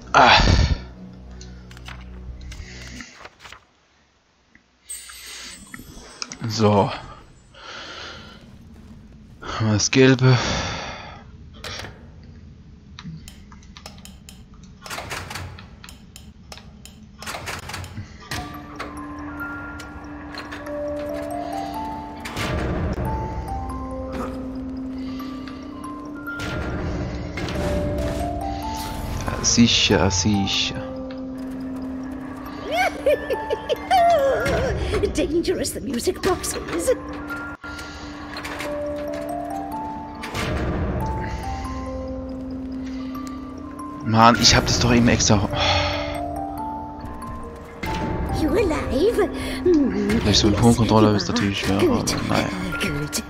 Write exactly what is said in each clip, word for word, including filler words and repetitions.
Ah. So. Das Gelbe. Ja, sicher, sicher. Dangerous, the music box is. Mann, ich hab das doch eben extra. You alive? Mm, Vielleicht so ein yes, Toncontroller you ist are. natürlich schwer, Good. aber naja. Good.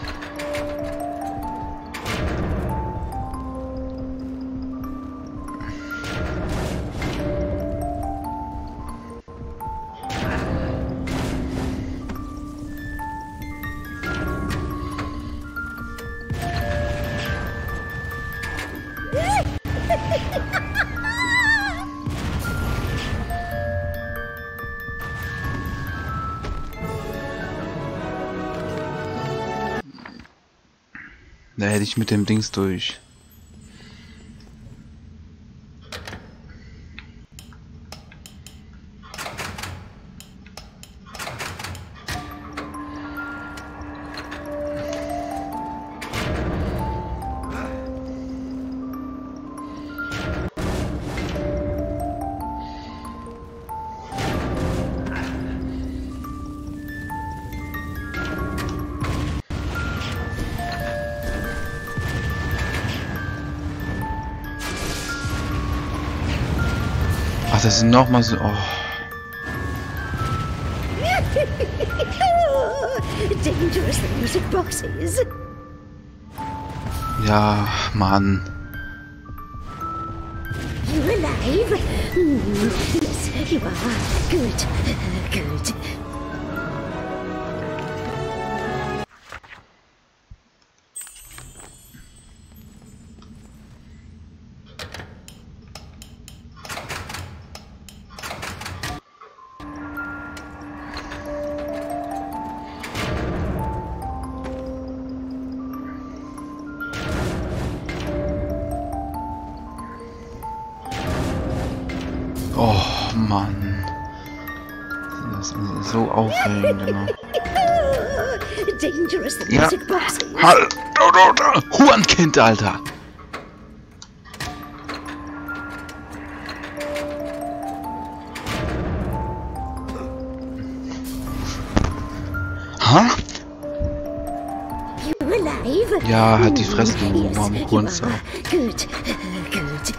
Da hätte ich mit dem Dings durch. Ach, das ist noch mal so. Oh. Dangerous, the music box is. Ja, Mann. You alive? Mm, yes, you are. Good. Good. Oh, Mann. Das ist so aufregend immer. Dangerous, the Ja. music box is. Halt! Hurenkind, Alter! Ha? You alive? Ja, halt die Fresse, du Mm, yes, arme you Hurensohn. are. Good. Good.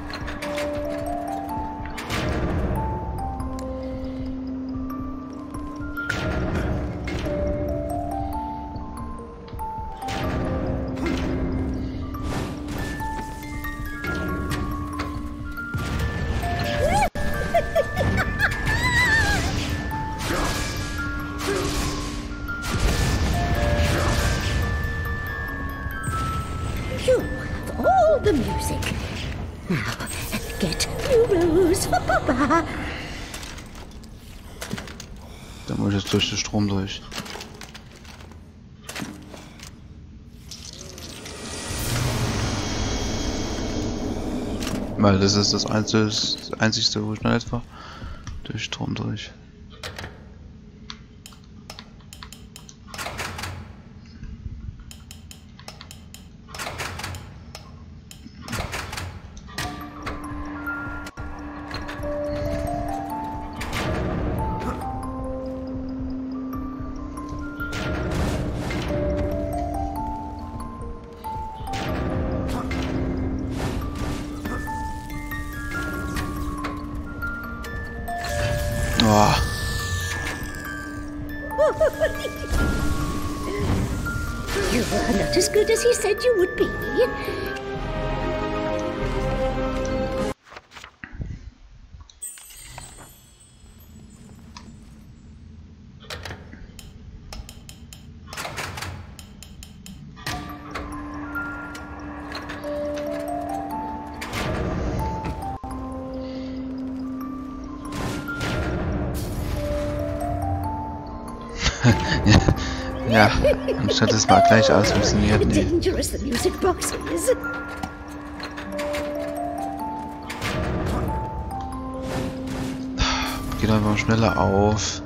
You have all the music. Now, get new rose for Papa. Da muss ich jetzt durch den Strom durch. Weil das ist das Einzige, das Einzigste, wo ich noch etwa durch Strom durch. Oh. You are not as good as he said you would be. Ja, anstatt es mal gleich alles funktioniert. Nee. Dangerous the music box is. Geht einfach mal schneller auf.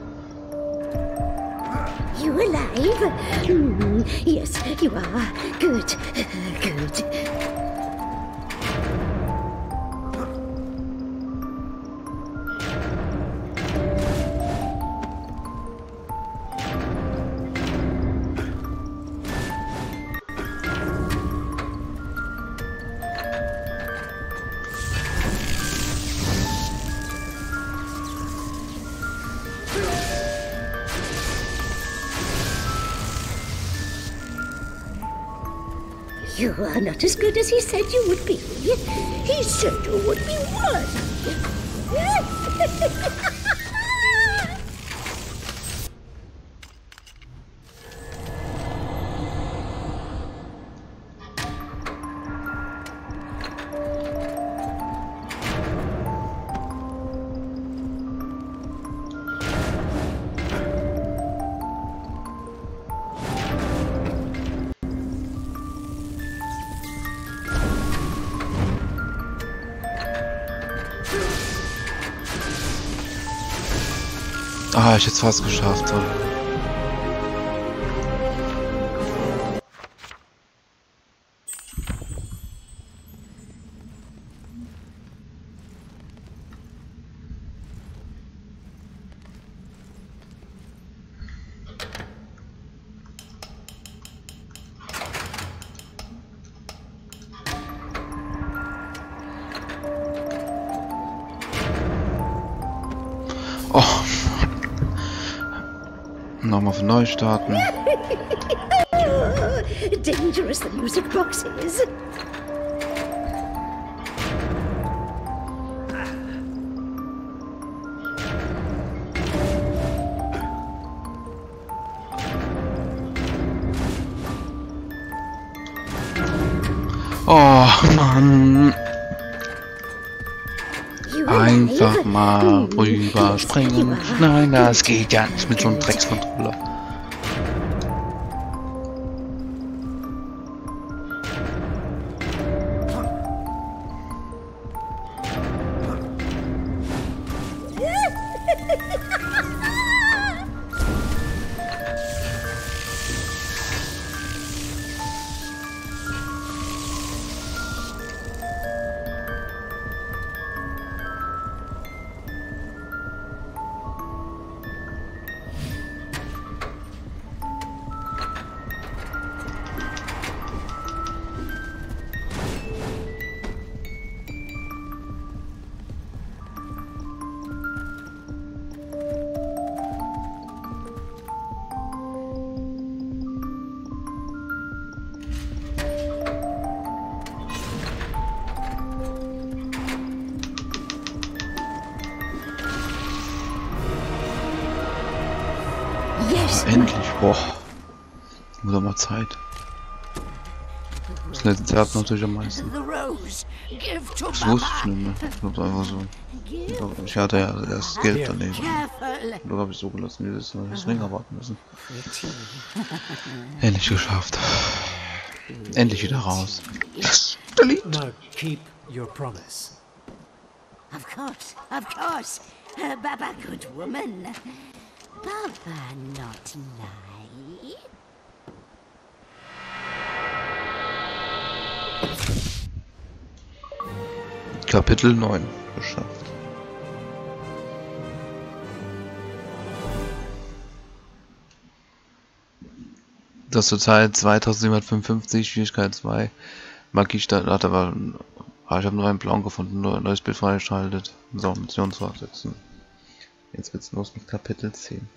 You alive? Mm, yes, you are. Good, good. You are not as good as he said you would be. He said you would be worthy. Ah, ich hätte es fast geschafft. Toll. Oh. Nochmal von neu starten. Dangerous the music box is. Oh Mann. You Einfach alive? mal Mm, rüberspringen. yes, you are. Nein, das geht ja nicht mit so einem Dreckscontroller. Yes, Endlich, boah. Wurde mal Zeit. Das letzte Jahr natürlich am meisten. the rose. Give to Das wusste ich nicht mehr. Ich glaube einfach so. Ich hatte ja erst Geld daneben. Careful. Oder habe ich so gelassen, wie das das länger warten müssen. Endlich geschafft. Endlich wieder raus. Delete. Now keep your promise. Of course, of course. Uh, Baba, good woman. Baba, not lie. Kapitel neun geschafft. Das zurzeit zweitausendsiebenhundertfünfundfünfzig, Schwierigkeit zwei. Magie statt, aber ah, ich habe nur einen Blauen gefunden, nur ein neues Bild freigeschaltet. So, Mission fortsetzen. Jetzt geht's los mit Kapitel zehn.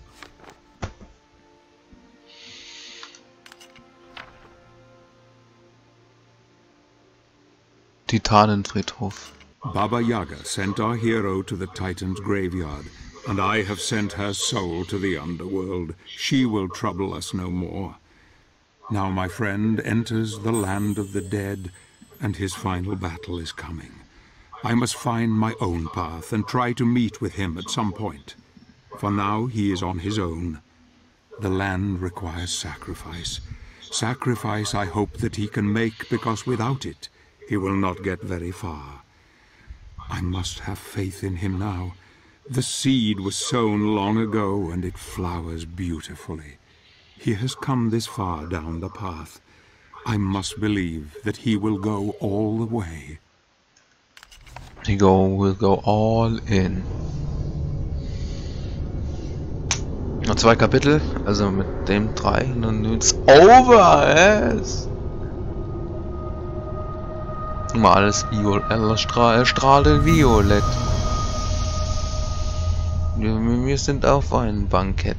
Titanenfriedhof. Baba Yaga sent our hero to the Titan's graveyard, and I have sent her soul to the underworld. She will trouble us no more. Now my friend enters the land of the dead, and his final battle is coming. I must find my own path and try to meet with him at some point. For now he is on his own. The land requires sacrifice. Sacrifice I hope that he can make, because without it, he will not get very far. I must have faith in him now. The seed was sown long ago, and it flowers beautifully. He has come this far down the path. I must believe that he will go all the way. He go, will go all in. Noch zwei Kapitel, also mit dem drei, und dann it's over, yes. Immer alles violett, Strahl, Strahle violett. Wir, wir sind auf einem Bankett.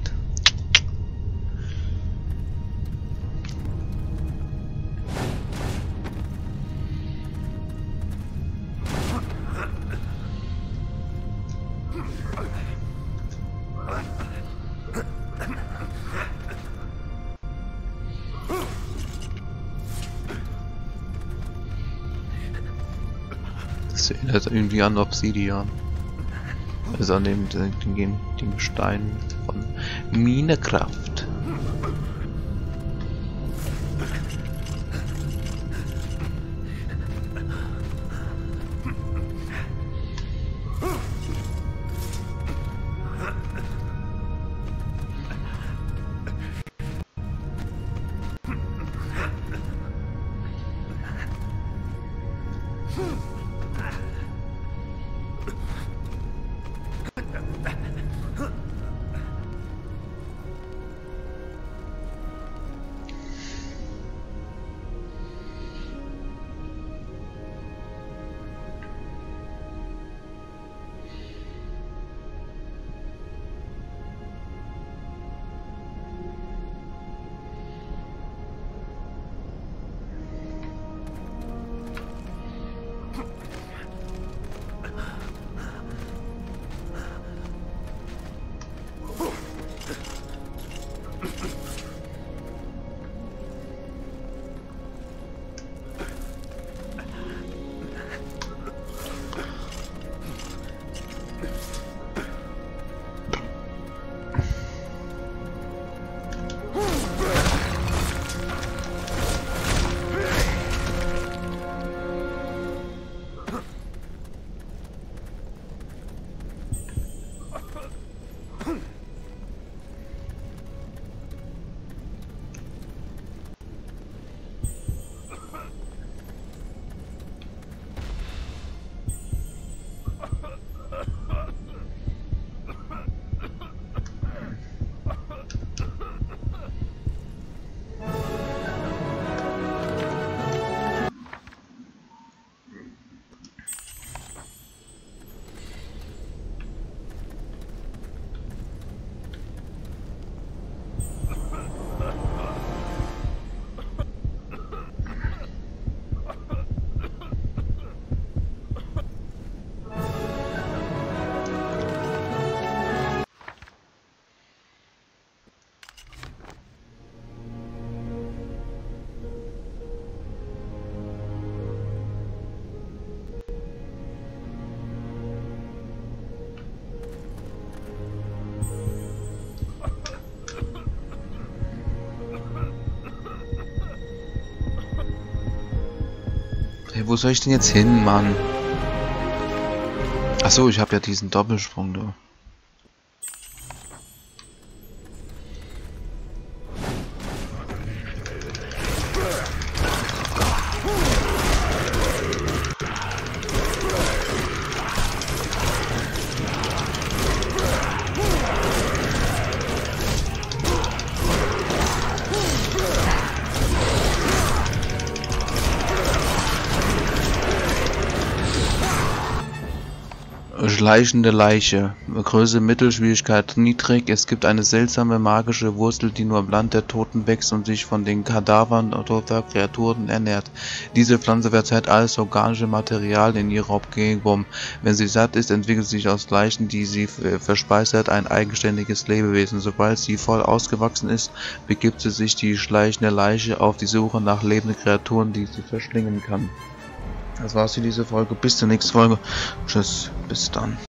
Das erinnert irgendwie an Obsidian. Also an dem, dem, dem Stein von Minecraft. Hey, wo soll ich denn jetzt hin, Mann? Achso, ich habe ja diesen Doppelsprung da. Schleichende Leiche. Größe Mittelschwierigkeit niedrig. Es gibt eine seltsame magische Wurzel, die nur am Land der Toten wächst und sich von den Kadavern toter Kreaturen ernährt. Diese Pflanze verzehrt alles organische Material in ihrer Umgebung. Wenn sie satt ist, entwickelt sich aus Leichen, die sie verspeist hat, ein eigenständiges Lebewesen. Sobald sie voll ausgewachsen ist, begibt sie sich die schleichende Leiche auf die Suche nach lebenden Kreaturen, die sie verschlingen kann. Das war's für diese Folge. Bis zur nächsten Folge. Tschüss. Bis dann.